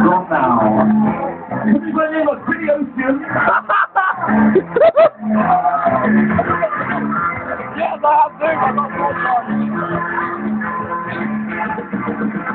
girl now. Anybody look pretty ocean? Yes, I have big.